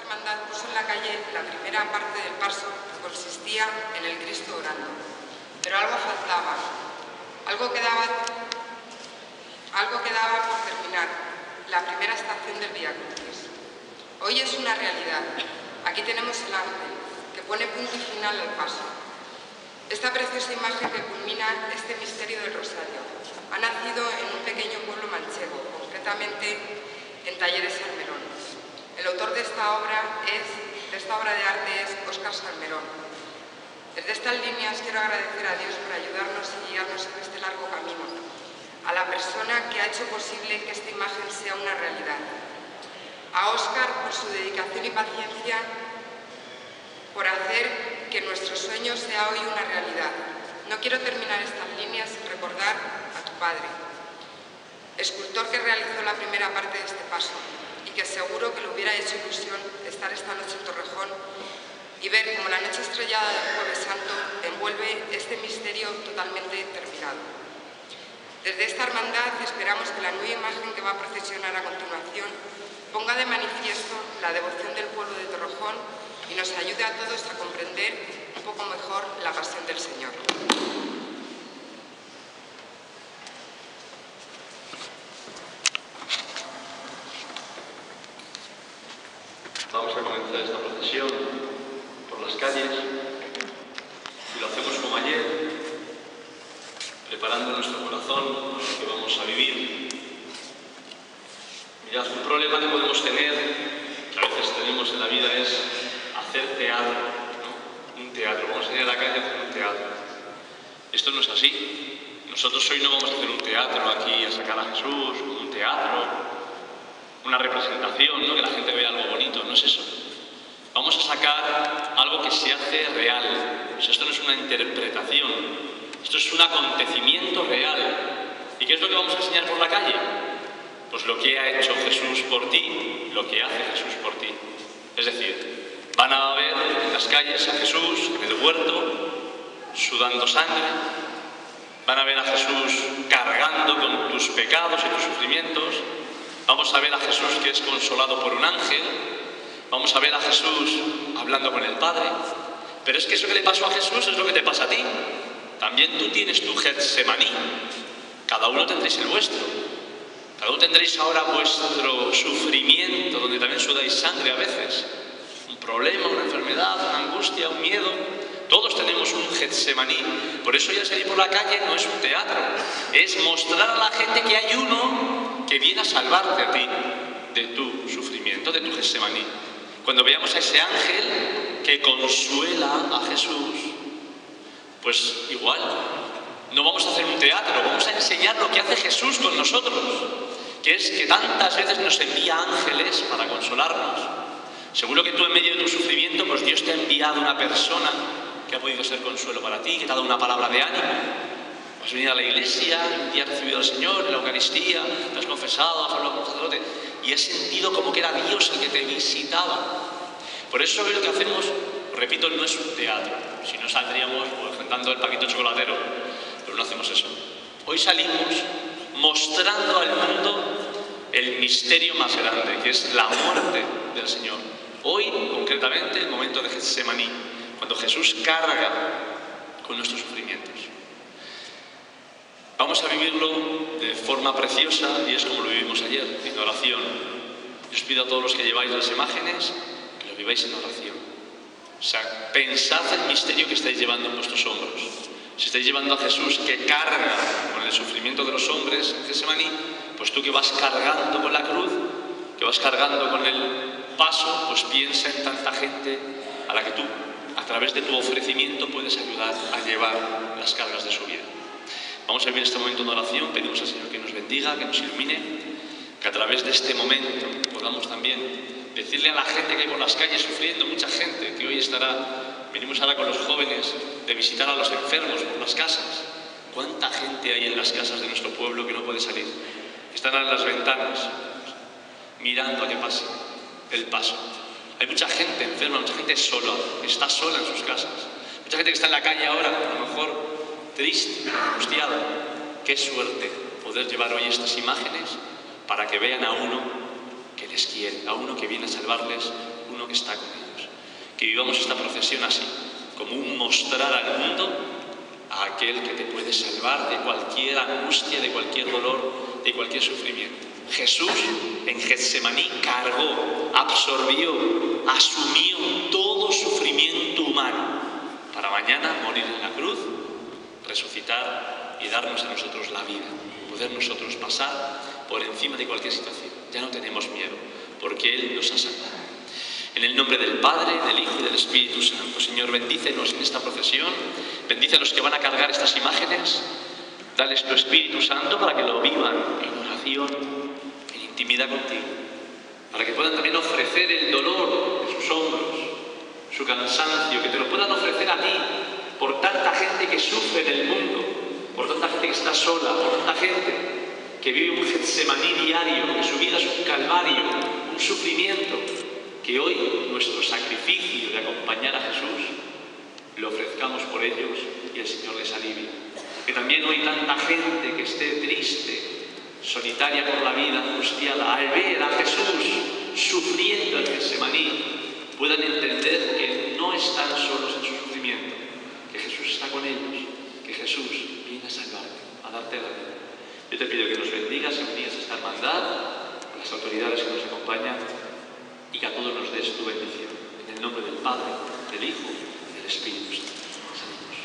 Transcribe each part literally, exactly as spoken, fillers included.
hermandad puso en la calle la primera parte del paso, que consistía en el Cristo orando. Pero algo faltaba, algo quedaba, algo quedaba por terminar, la primera estación del Vía Crucis. Hoy es una realidad. Aquí tenemos el ángel, que pone punto y final al paso. Esta preciosa imagen que culmina este misterio del Rosario ha nacido en un pequeño pueblo manchego, concretamente en Talleres Salmerón. El autor de esta obra, es, de esta obra de arte es Óscar Salmerón. Desde estas líneas quiero agradecer a Dios por ayudarnos y guiarnos en este largo camino, a la persona que ha hecho posible que esta imagen sea una realidad, a Óscar por su dedicación y paciencia, por hacer que nuestro sueño sea hoy una realidad. No quiero terminar estas líneas sin recordar a tu padre, escultor que realizó la primera parte de este paso y que seguro que le hubiera hecho ilusión estar esta noche en Torrejón y ver cómo la noche estrellada del Jueves Santo envuelve este misterio totalmente terminado. Desde esta hermandad esperamos que la nueva imagen que va a procesionar a continuación ponga de manifiesto la devoción del pueblo de Torrejón y nos ayude a todos a comprender un poco mejor la pasión del Señor. Vamos a comenzar esta procesión por las calles y lo hacemos como ayer, preparando nuestro corazón para lo que vamos a vivir. Mirad, un problema que podemos tener, que a veces tenemos en la vida, es hacer teatro, ¿no? Un teatro. Vamos a ir a la calle a hacer un teatro. Esto no es así. Nosotros hoy no vamos a hacer un teatro aquí, a sacar a Jesús, un teatro, una representación, ¿no? Que la gente vea algo bonito. No es eso. Vamos a sacar algo que se hace real. Pues esto no es una interpretación. Esto es un acontecimiento real. ¿Y qué es lo que vamos a enseñar por la calle? Pues lo que ha hecho Jesús por ti, lo que hace Jesús por ti. Es decir, van a ver en las calles a Jesús, en el huerto, sudando sangre. Van a ver a Jesús cargando con tus pecados y tus sufrimientos. Vamos a ver a Jesús que es consolado por un ángel. Vamos a ver a Jesús hablando con el Padre. Pero es que eso que le pasó a Jesús es lo que te pasa a ti. También tú tienes tu Getsemaní. Cada uno tendréis el vuestro. Cada uno tendréis ahora vuestro sufrimiento, donde también sudáis sangre a veces. Un problema, una enfermedad, una angustia, un miedo. Todos tenemos un Getsemaní. Por eso ya salir por la calle no es un teatro. Es mostrar a la gente que hay uno que viene a salvarte a ti de tu sufrimiento, de tu Getsemaní. Cuando veamos a ese ángel que consuela a Jesús, pues igual, no vamos a hacer un teatro, vamos a enseñar lo que hace Jesús con nosotros, que es que tantas veces nos envía ángeles para consolarnos. Seguro que tú en medio de tu sufrimiento, pues Dios te ha enviado una persona que ha podido ser consuelo para ti, que te ha dado una palabra de ánimo. Has venido a la iglesia, un día has recibido al Señor en la Eucaristía, te has confesado, has hablado con un sacerdote y has sentido como que era Dios el que te visitaba. Por eso hoy lo que hacemos, repito, no es un teatro. Si no saldríamos pues, cantando el Paquito Chocolatero, pero no hacemos eso. Hoy salimos mostrando al mundo el misterio más grande, que es la muerte del Señor. Hoy, concretamente, el momento de Getsemaní, cuando Jesús carga con nuestros sufrimientos. Vamos a vivirlo de forma preciosa y es como lo vivimos ayer, en oración. Yo os pido a todos los que lleváis las imágenes que lo viváis en oración. O sea, pensad el misterio que estáis llevando en vuestros hombros. Si estáis llevando a Jesús que carga con el sufrimiento de los hombres en Getsemaní, pues tú que vas cargando con la cruz, que vas cargando con el paso, pues piensa en tanta gente a la que tú, a través de tu ofrecimiento, puedes ayudar a llevar las cargas de su vida. Vamos a vivir este momento de oración, pedimos al Señor que nos bendiga, que nos ilumine, que a través de este momento podamos también decirle a la gente que hay por las calles sufriendo, mucha gente que hoy estará, venimos ahora con los jóvenes de visitar a los enfermos por las casas. ¿Cuánta gente hay en las casas de nuestro pueblo que no puede salir? Están en las ventanas mirando a que pase el paso. Hay mucha gente enferma, mucha gente sola, que está sola en sus casas. Mucha gente que está en la calle ahora, a lo mejor triste, angustiada. Qué suerte poder llevar hoy estas imágenes para que vean a uno que les quiere, a uno que viene a salvarles, uno uno que está con ellos. Que vivamos esta procesión así, como un mostrar al mundo a aquel que te puede salvar de cualquier angustia, de cualquier dolor, de cualquier sufrimiento. Jesús en Getsemaní cargó, absorbió, asumió todo sufrimiento humano para mañana morir en la cruz, resucitar y darnos a nosotros la vida, poder nosotros pasar por encima de cualquier situación. Ya no tenemos miedo, porque Él nos ha salvado. En el nombre del Padre, del Hijo y del Espíritu Santo. Señor, bendícenos en esta procesión, bendice a los que van a cargar estas imágenes, dales tu Espíritu Santo para que lo vivan en oración, en intimidad contigo, para que puedan también ofrecer el dolor de sus hombros, su cansancio, que te lo puedan ofrecer a ti, por tanta gente que sufre en el mundo, por tanta gente que está sola, por tanta gente que vive un Getsemaní diario, que su vida es un calvario, un sufrimiento, que hoy nuestro sacrificio de acompañar a Jesús lo ofrezcamos por ellos y el Señor les alivie. Que también hoy tanta gente que esté triste, solitaria por la vida, angustiada, al ver a Jesús sufriendo en Getsemaní, puedan entender que no están solos en su sufrimiento, que Jesús está con ellos, que Jesús viene a salvarte, a darte la vida. Yo te pido que nos bendigas y bendigas esta hermandad, a las autoridades que nos acompañan, y que a todos nos des tu bendición. En el nombre del Padre, del Hijo y del Espíritu Santo. Saludos.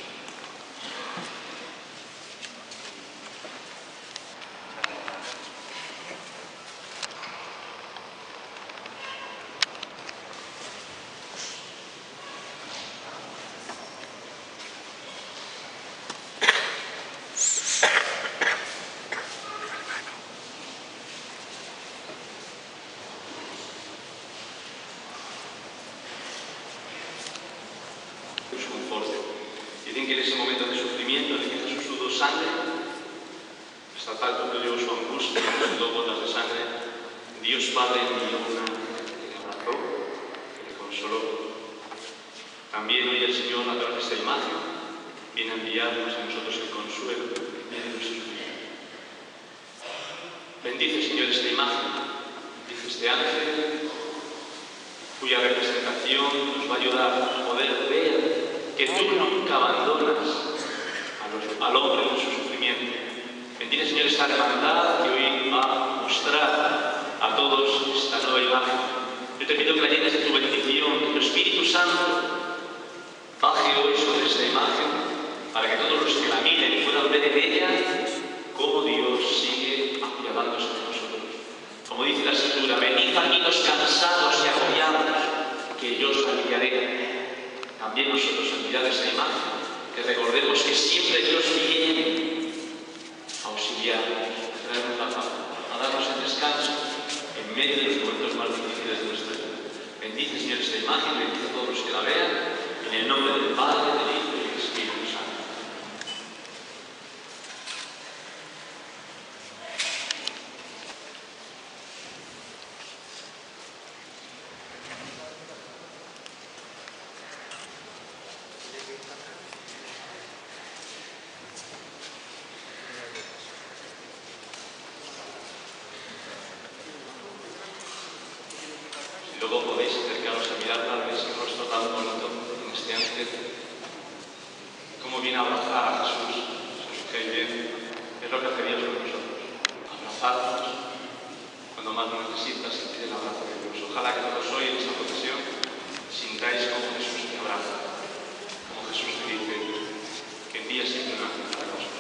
Dicen que en ese momento de sufrimiento, en el que Jesús sudó sangre, hasta tal punto llegó su angustia, sudó gotas de sangre, Dios Padre envió una que le abrazó, que le consoló. También hoy el Señor, a través de esta imagen, viene a enviarnos a nosotros el consuelo en medio de nuestro sufrimiento. Bendice, Señor, esta imagen, dice este ángel, cuya representación nos va a ayudar a poder ver que tú nunca abandonas a los, al hombre en su sufrimiento. Bendice, Señor, esta hermandad que hoy va a mostrar a todos esta nueva imagen. Yo te pido que la llenes de tu bendición, que tu Espíritu Santo baje hoy sobre esta imagen, para que todos los que la miren puedan ver en ella cómo Dios sigue apiadándose de nosotros. Como dice la Escritura, venid a mí los cansados y agobiados, que yo os aliviaré. También nosotros, al mirar esta imagen, que recordemos que siempre Dios viene a auxiliarnos, a traernos la paz, a darnos el descanso en medio de los momentos más difíciles de nuestra vida. Bendice, Señor, esta imagen, bendice a todos los que la vean, en el nombre del Padre, del Hijo y del Espíritu Santo. Luego podéis acercaros a mirar tal vez el rostro tan bonito en este ángel, cómo viene a abrazar a Jesús. Si os fijáis bien, es lo que hace Dios con nosotros, abrazarnos cuando más lo necesitas, sentir el abrazo de Dios. Ojalá que todos hoy en esta procesión sintáis como Jesús te abraza, como Jesús te dice que envía siempre un ángel para nosotros.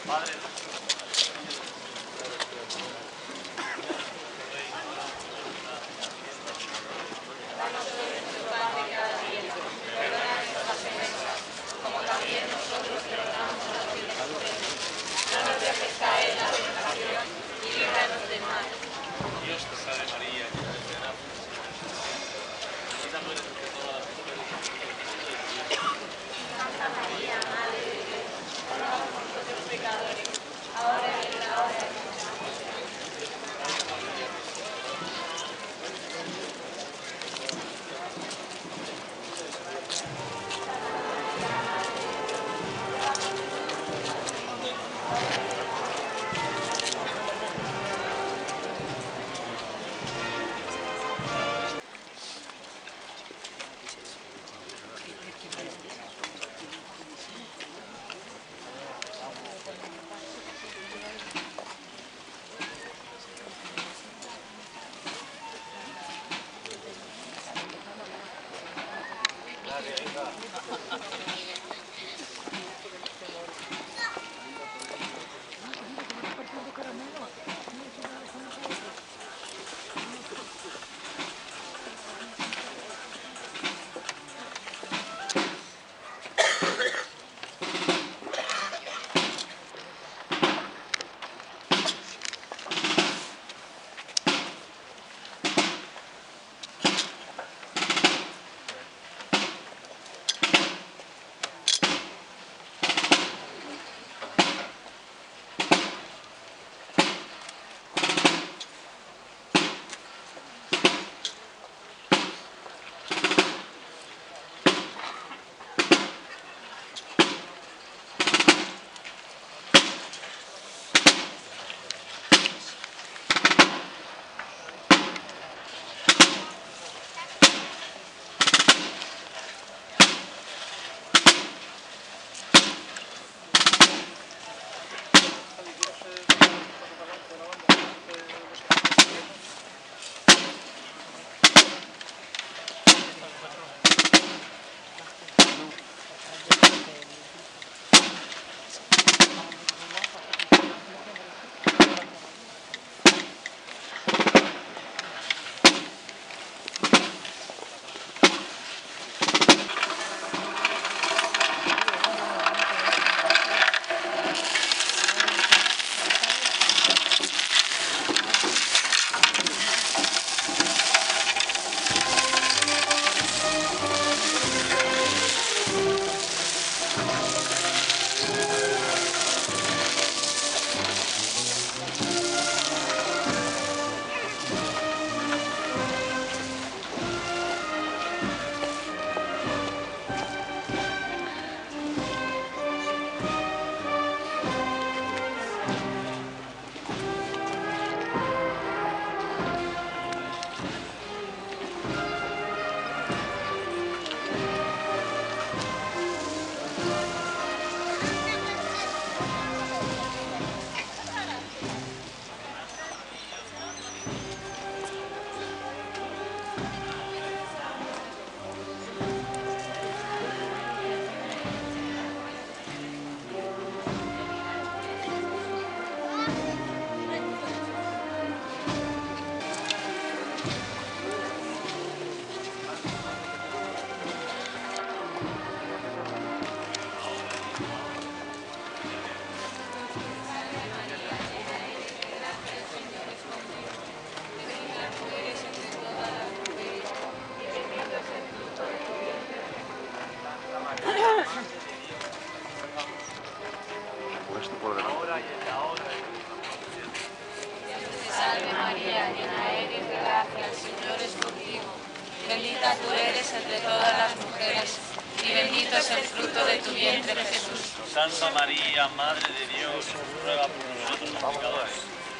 Bendita tú eres entre todas las mujeres, y bendito es el fruto de tu vientre, Jesús. Santa María, Madre de Dios, ruega por nosotros los pecadores.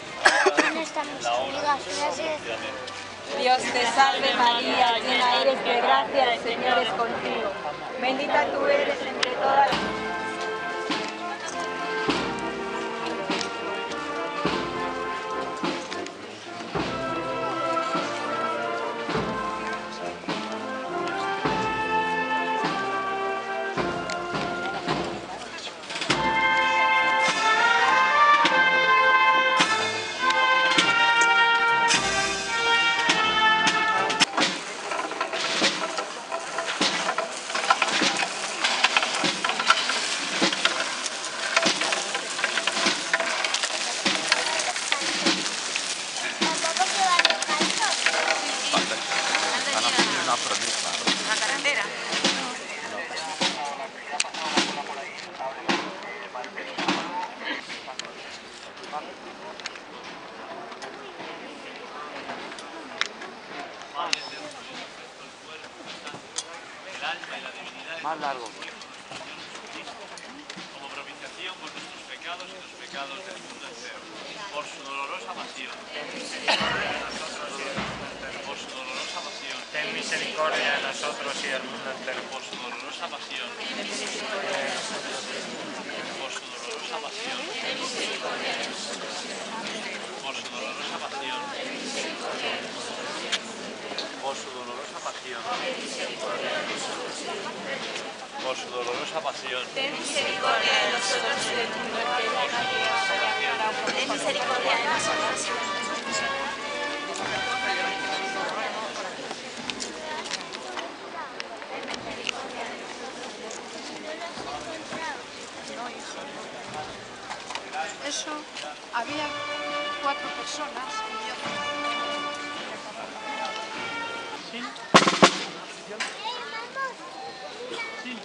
La hora de nuestra muerte. Amén. Dios te salve María, llena eres de gracia, el Señor es contigo. Bendita tú eres entre todas las mujeres. Más largo. Como propiciación por nuestros pecados y los pecados del mundo entero. Por su dolorosa pasión. Por su dolorosa pasión. Ten misericordia de nosotros y del mundo entero. Por su dolorosa pasión. Por su dolorosa pasión. Por su dolorosa pasión. Por su dolorosa pasión. Por su dolorosa pasión. Ten misericordia de nosotros y del mundo entero. Ten misericordia de nosotros. Eso, había cuatro personas y yo... ¿Sí? ¿Sí?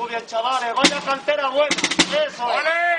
Muy bien, chavales, vaya cantera buena. Eso es.